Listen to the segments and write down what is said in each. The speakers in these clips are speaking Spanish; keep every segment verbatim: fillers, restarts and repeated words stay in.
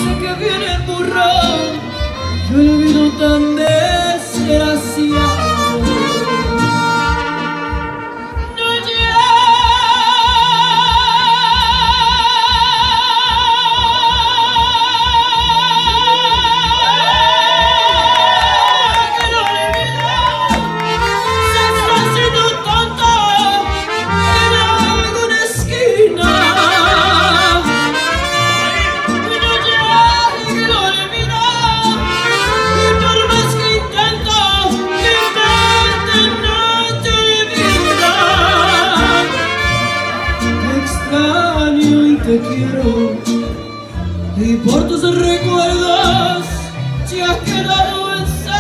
sé que viene el burrón, yo lo vi tan desgraciado. Te quiero y por tus recuerdos te has quedado en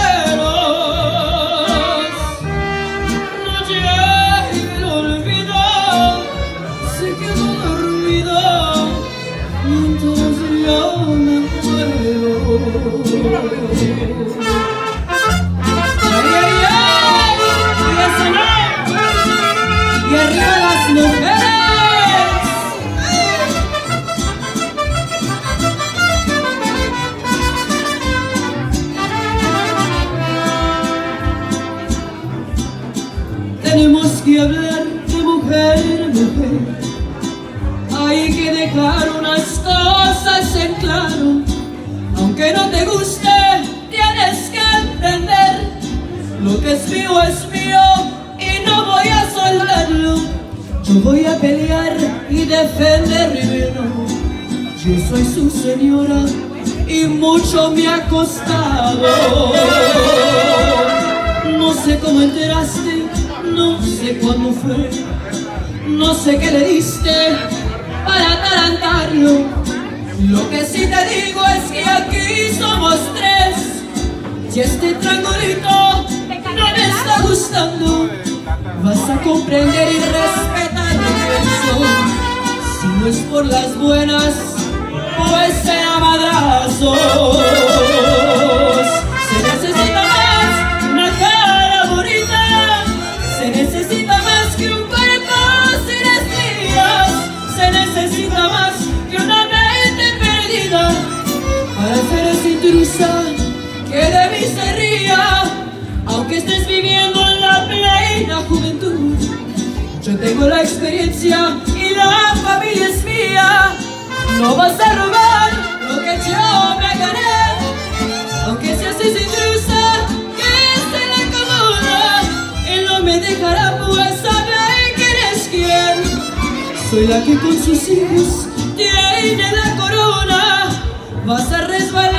ceros. No llegué a olvidar, se quedó dormido mientras yo me muero. Ay, ay, ay, y ese no, y arriba las mujeres. Tenemos que hablar de mujer, mujer. Hay que dejar unas cosas en claro. Aunque no te guste, tienes que entender. Lo que es mío es mío y no voy a soltarlo. Yo voy a pelear y defender mi honor. Yo soy su señora y mucho me ha costado. No sé cómo enteraste, no sé cuándo fue, no sé qué le diste para atarantarlo. Lo que sí te digo es que aquí somos tres. Si este triangulito no me está gustando, vas a comprender y respetar lo que soy. Si no es por las buenas, pues será madrazos. Se necesita más una cara bonita, se necesita más que un cuerpo sin estrías, se necesita más que una mente perdida para ser esa intrusa que de mí se ría. Aunque estés viviendo en la plena juventud, yo tengo la experiencia y la familia es mía. No vas a robar lo que yo me gané, aunque seas esa intrusa que se le acomoda. Él no me dejará, pues saber que eres quien. Soy la que con sus hijos tiene la corona. Vas a resbalar